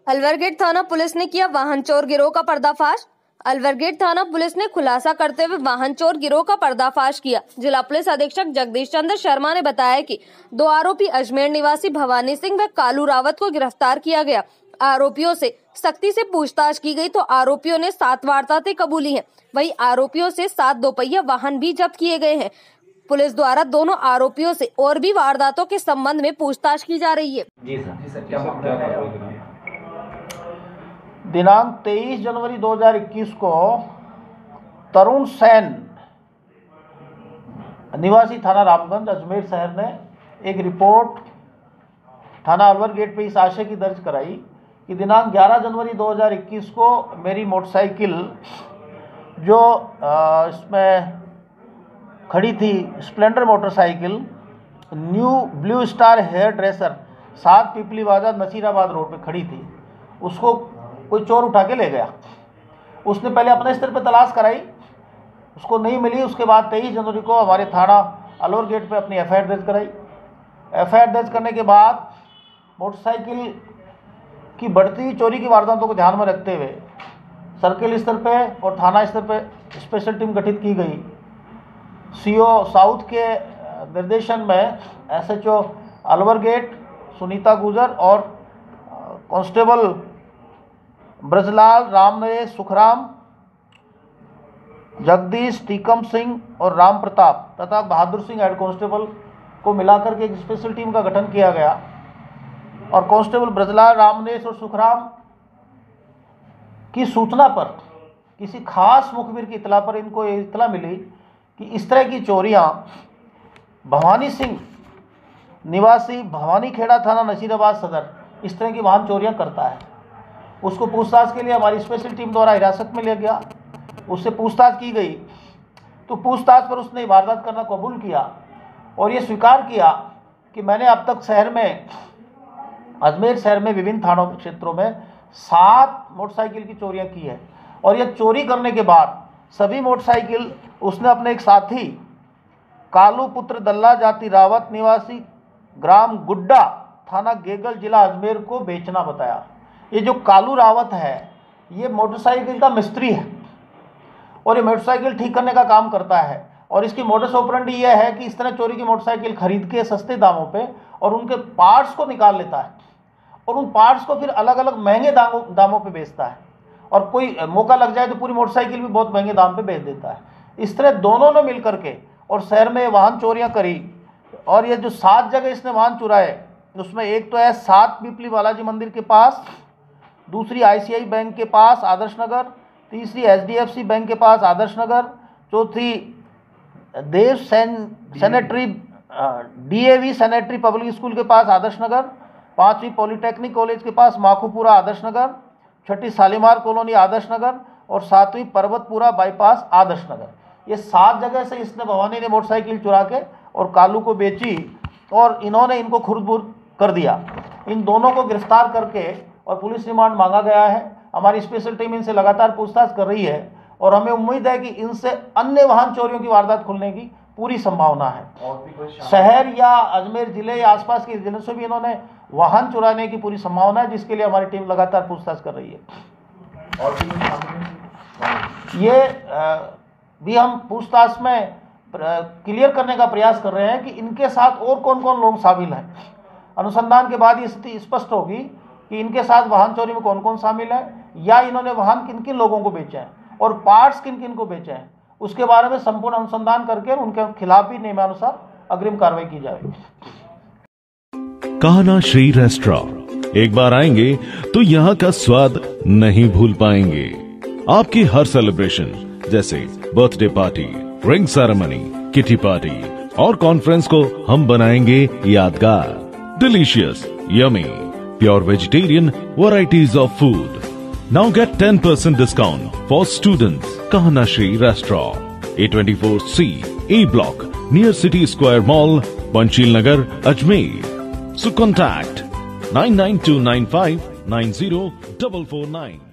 Alwar gate थाना police ने किया वाहन चोर गिरोह का पर्दाफाश। अलवर गेट थाना पुलिस ने खुलासा करते हुए वाहन चोर गिरोह का पर्दाफाश किया। जिला पुलिस अधीक्षक जगदीश चंद्र शर्मा ने बताया कि 2 आरोपी अजमेर निवासी भवानी सिंह व कालू रावत को गिरफ्तार किया गया। आरोपियों से सख्ती से पूछताछ की गई तो आरोपियों ने 7 वारदातें कबूली हैं। वहीं आरोपियों से 7 दोपहिया वाहन भी जब्त किए गए हैं। पुलिस द्वारा दोनों आरोपियों से और भी वारदातों के संबंध में पूछताछ की जा रही है। जी सर, क्या दिनांक 23 जनवरी 2021 को तरुण सेन निवासी थाना रामगंज अजमेर शहर ने एक रिपोर्ट थाना अलवर गेट पे इस आशय की दर्ज कराई कि दिनांक 11 जनवरी 2021 को मेरी मोटरसाइकिल जो इसमें खड़ी थी Splendor motorcycle new blue star hair dresser 7 Pipli बाजार नसीराबाद रोड पे खड़ी थी, उसको कोई चोर उठा के ले गया। उसने पहले अपने स्तर पर तलाश कराई, उसको नहीं मिली। उसके बाद 23 जनवरी को हमारे थाना अलवर गेट पे अपनी एफआईआर दर्ज कराई। एफआईआर दर्ज करने के बाद मोटरसाइकिल की बढ़ती हुई चोरी की वारदातों को ध्यान में रखते हुए सर्किल स्तर पे और थाना स्तर पे स्पेशल टीम गठित की गई। सीओ साउथ के निर्देशन में एसएचओ अलवर गेट सुनीता गुजर और कांस्टेबल ब्रजलाल, रामनरेश, सुखराम, जगदीश, टीकम सिंह और राम प्रताप तथा बहादुर सिंह हेड कांस्टेबल को मिलाकर के एक स्पेशल टीम का गठन किया गया। और कांस्टेबल ब्रजलाल, रामनरेश और सुखराम की सूचना पर किसी खास मुखबिर की इतला पर इनको ये इतला मिली कि इस तरह की चोरियां भवानी सिंह निवासी भवानी खेड़ा थाना नसीराबाद सदर इस तरह की वाहन चोरियां करता है। उसको पूछताछ के लिए हमारी स्पेशल टीम द्वारा हिरासत में लिया गया। उससे पूछताछ की गई तो पूछताछ पर उसने वारदात करना कबूल किया और ये स्वीकार किया कि मैंने अब तक शहर में अजमेर शहर में विभिन्न थानों क्षेत्रों में 7 मोटरसाइकिल की चोरियां की है। और यह चोरी करने के बाद सभी मोटरसाइकिल उसने अपने एक साथी कालू पुत्र दल्ला जाति रावत निवासी ग्राम गुड्डा थाना गेगल जिला अजमेर को बेचना बताया। ये जो कालू रावत है ये मोटरसाइकिल का मिस्त्री है और ये मोटरसाइकिल ठीक करने का काम करता है। और इसकी मोडस ऑपरेंडी ये है कि इस तरह चोरी की मोटरसाइकिल खरीद के सस्ते दामों पे और उनके पार्ट्स को निकाल लेता है और उन पार्ट्स को फिर अलग अलग महंगे दामों पे बेचता है। और कोई मौका लग जाए तो पूरी मोटरसाइकिल भी बहुत महंगे दाम पे बेच देता है। इस तरह दोनों ने मिल करके और शहर में वाहन चोरियाँ करी। और ये जो 7 जगह इसने वाहन चुराए उसमें एक तो है 7 पिपली बालाजी मंदिर के पास, दूसरी आईसीआई बैंक के पास आदर्श नगर, तीसरी एचडीएफसी बैंक के पास आदर्श नगर, चौथी Dev sanitary DAV sanitary public school के पास आदर्श नगर, 5वीं पॉलिटेक्निक कॉलेज के पास माखूपुरा आदर्श नगर, 6ठी शालीमार कॉलोनी आदर्श नगर और 7वीं पर्वतपुरा बाईपास आदर्श नगर। ये 7 जगह से इसने भवानी ने मोटरसाइकिल चुरा के और कालू को बेची और इन्होंने इनको खुर्द-बुर्द कर दिया। इन दोनों को गिरफ्तार करके और पुलिस रिमांड मांगा गया है। हमारी स्पेशल टीम इनसे लगातार पूछताछ कर रही है और हमें उम्मीद है कि इनसे अन्य वाहन चोरियों की वारदात खुलने की पूरी संभावना है। शहर या अजमेर जिले या आसपास के जिलों से भी इन्होंने वाहन चुराने की पूरी संभावना है, जिसके लिए हमारी टीम लगातार पूछताछ कर रही है। ये भी हम पूछताछ में क्लियर करने का प्रयास कर रहे हैं कि इनके साथ और कौन कौन लोग शामिल हैं। अनुसंधान के बाद ये स्थिति स्पष्ट होगी कि इनके साथ वाहन चोरी में कौन कौन शामिल है या इन्होंने वाहन किन किन लोगों को बेचे हैं और पार्ट्स किन किन को बेचे हैं। उसके बारे में संपूर्ण अनुसंधान करके उनके खिलाफ भी नियमानुसार अग्रिम कार्रवाई की जाएगी। कहना श्री रेस्टोरेंट एक बार आएंगे तो यहाँ का स्वाद नहीं भूल पाएंगे। आपकी हर सेलिब्रेशन जैसे birthday party, ring ceremony, kitty party और कॉन्फ्रेंस को हम बनाएंगे यादगार। Delicious, yummy, pure vegetarian varieties of food. Now get 10% discount for students. Kahana Shri Restaurant, A24C, A Block, near City Square Mall, Panchil Nagar, Ajmer. So contact 99295 90449.